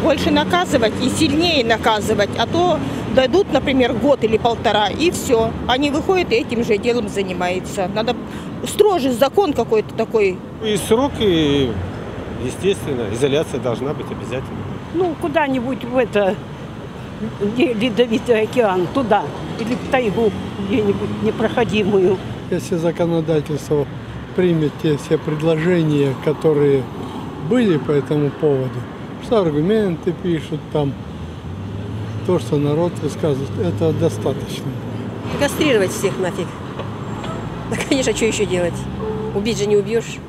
больше наказывать и сильнее наказывать, а то дадут, например, год или полтора, и все. Они выходят и этим же делом занимаются. Надо строже закон какой-то такой. И срок, и, естественно, изоляция должна быть обязательно. Ну, куда-нибудь в это, Ледовитый океан, туда, или в тайгу где-нибудь непроходимую. Если законодательство примет те все предложения, которые были по этому поводу, что аргументы пишут там, то, что народ высказывает, это достаточно. Кастрировать всех нафиг. Да, конечно, что еще делать? Убить же не убьешь.